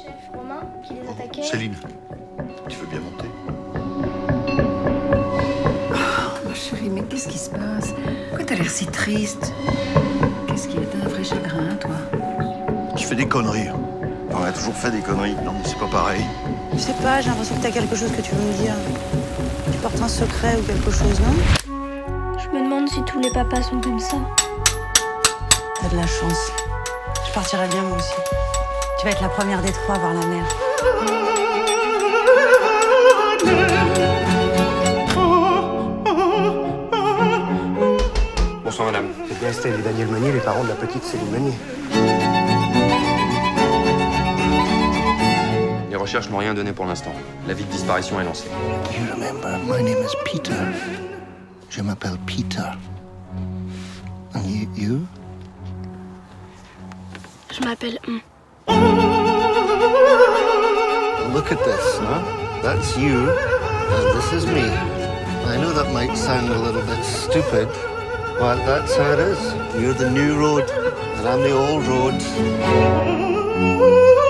Romain qui les attaquait. Céline, tu veux bien monter? Ma chérie, mais qu'est-ce qui se passe? Pourquoi t'as l'air si triste? Qu'est-ce qui est un vrai chagrin, toi? Je fais des conneries. On a toujours fait des conneries. Non, mais c'est pas pareil. Je sais pas, j'ai l'impression que t'as quelque chose que tu veux me dire. Tu portes un secret ou quelque chose, non? Je me demande si tous les papas sont comme ça. T'as de la chance. Je partirai bien, moi aussi. Tu vas être la première des trois à voir la mer. Bonsoir, madame. C'est bien Estelle et Daniel Meunier, les parents de la petite Céline Meunier. Les recherches n'ont rien donné pour l'instant. L'avis de disparition est lancé. You remember, my name is Peter. Je m'appelle Peter. And you? Je m'appelle Look at this, huh? That's you, and this is me. I know that might sound a little bit stupid, but that's how it is. You're the new road, and I'm the old road.